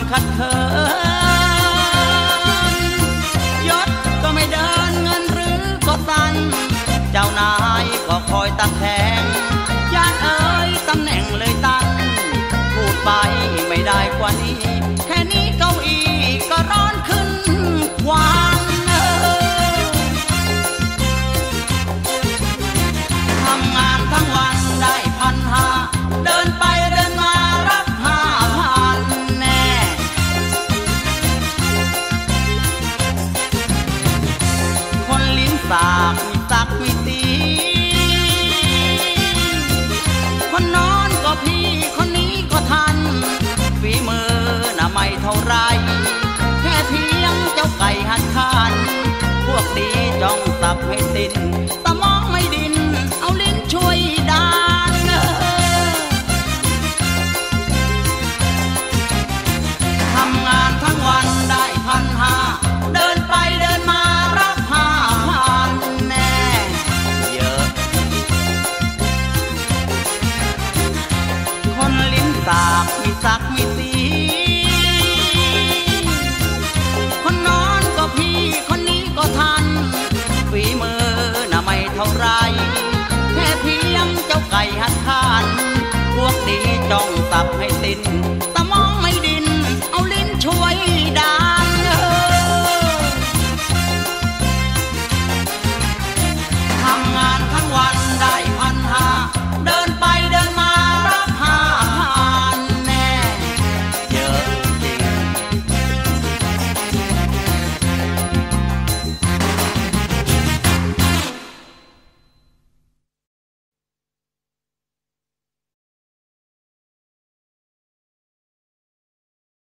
ขัดเคินยศก็ไม่เดินเงินหรือก็ตันเจ้านายก็คอยตักแทงญาติเอ๋ยตำแหน่งเลยตันพูดไปไม่ได้กว่านี้แค่นี้เก้าอี้ก็ร้อนขึ้นวางทำงานทั้งวันได้1,500เดินไปเดินมารับ5,000แน่คนลิ้นสากมีสักมีตีคนนอนก็พี่คนนี้ก็ทันฝีมือน่ะไม่เท่าไรแค่เพียงเจ้าไก่หัดคานพวกดีจ้องสับให้สิ้นตะมองไม่ดินเอาลิ้นช่วยดานทำงานทั้งวันได้1,500เดินไปเดินมารับ5,000แน่เยอะคนลิ้นสากมีสักมีสีคนนอนก็พี่คนนี้ก็ทันฝีมือน่ะไม่เท่าไรแค่เพียงเจ้าไก่หัดคานพวกดีจ้องสับให้สิ้น